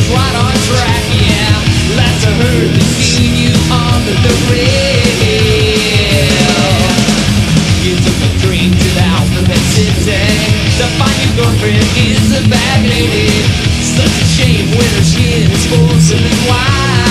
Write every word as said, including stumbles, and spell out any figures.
right on track, yeah. That's a herd that's seeing you on the rail. You took a train to the alphabet city to find your girlfriend is a bag lady. Such a shame when her skin is frozen and white.